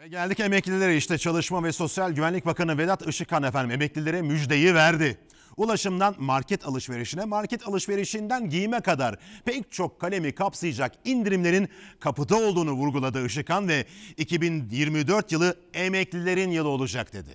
Ve geldik emeklilere. İşte Çalışma ve Sosyal Güvenlik Bakanı Vedat Işıkhan emeklilere müjdeyi verdi. Ulaşımdan market alışverişine, market alışverişinden giyime kadar pek çok kalemi kapsayacak indirimlerin kapıda olduğunu vurguladı Işıkhan ve 2024 yılı emeklilerin yılı olacak dedi.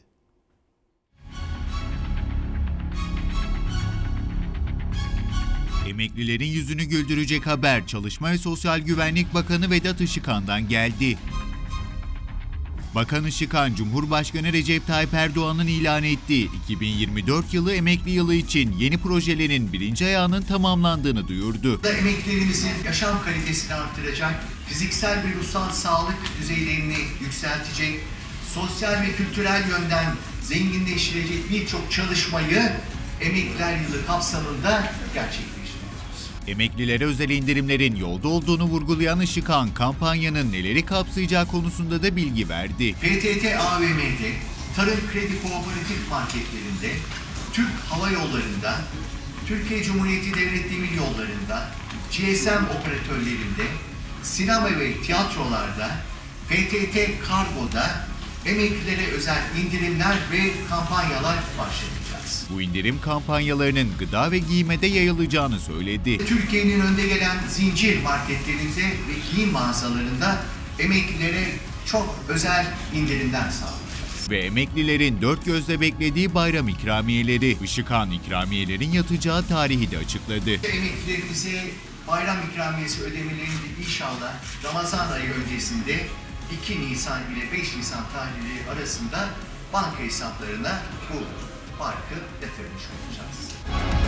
Emeklilerin yüzünü güldürecek haber Çalışma ve Sosyal Güvenlik Bakanı Vedat Işıkhan'dan geldi. Bakan Işıkhan, Cumhurbaşkanı Recep Tayyip Erdoğan'ın ilan ettiği 2024 yılı emekli yılı için yeni projelerin birinci ayağının tamamlandığını duyurdu. Emeklilerimizin yaşam kalitesini artıracak, fiziksel ve ruhsal sağlık düzeylerini yükseltecek, sosyal ve kültürel yönden zenginleştirecek birçok çalışmayı Emekliler Yılı kapsamında gerçekleştiriyoruz. Emeklilere özel indirimlerin yolda olduğunu vurgulayan Işıkhan, kampanyanın neleri kapsayacağı konusunda da bilgi verdi. PTT AVM'de, Tarım Kredi Kooperatif Marketlerinde, Türk Hava Yolları'nda, Türkiye Cumhuriyeti Devlet Demiryolları'nda, GSM operatörlerinde, sinema ve tiyatrolarda, PTT Kargo'da emeklilere özel indirimler ve kampanyalar başlatacağız. Bu indirim kampanyalarının gıda ve giyime de yayılacağını söyledi. Türkiye'nin önde gelen zincir marketlerinde ve giyim mağazalarında emeklilere çok özel indirimler sağlayacağız. Ve emeklilerin dört gözle beklediği bayram ikramiyeleri. Işıkhan, ikramiyelerin yatacağı tarihi de açıkladı. Emeklilerimize bayram ikramiyesi ödemelerini inşallah Ramazan ayı öncesinde 2 Nisan ile 5 Nisan tarihleri arasında banka hesaplarına bu farkı yatırmış olacağız.